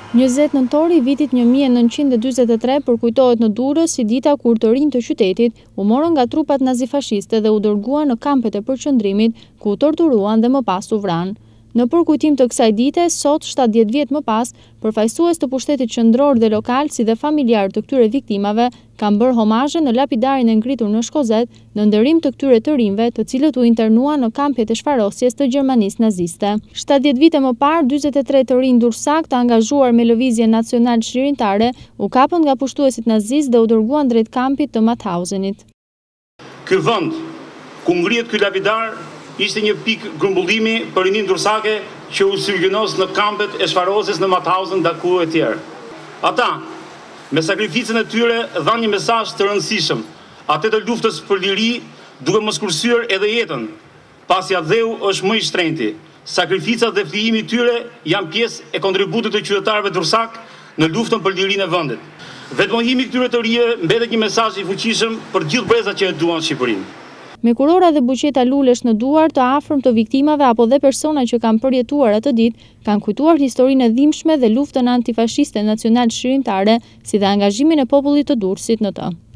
20 nëntor i vitit 1943 përkujtohet në Durrës si dita kur të rinjtë të qytetit u morën nga trupat nazifashiste dhe u dërguan në kampet e përqendrimit ku u torturuan dhe më pas u vranë. Në përkujtim të kësaj dite, sot 70 vjet më pas, përfaqësues të pushtetit qendror dhe lokal si dhe familjarë të këtyre viktimave kanë bërë homazhe në lapidarin e ngritur në Shkozet në nderim të këtyre të rinjve, të cilët u internuan në kampjet e shfarosjes të Gjermanisë naziste. 70 vite më parë, 43 të rinj durrësak të angazhuar me lëvizjen nacional çlirimtare u kapën nga pushtuesit nazist dhe u dërguan drejt kampit të Mauthausenit. Ky vend ku ngrihet ky lapidar ishte një pikë grumbullimi për rinin dursake që u sylgjinos në kampet e shfarosjes në Mauthausen, Daku e tjerë. Ata, me sakrificën e tyre, dhanë një mesazh të rëndësishëm, atë të luftës për liri, duke mos kursyer edhe jetën, pasi adheu është më i shtrenjti. Sakrificat dhe flijimi i tyre janë pjesë e kontributit të qytetarëve dursak në luftën për lirinë e vendit. Vetmohimi këtyre të rinjve mbetet një mesazh i fuqishëm për gjithë brezat që e duan Shqipërinë. Me kurora dhe buqeta lulesh në duar, të afërm të viktimave apo dhe persona që kanë përjetuar atë ditë, kanë kujtuar historinë e dhimbshme dhe luftën antifashiste nacional çlirimtare, si dhe angazhimin e popullit të Durrësit në të.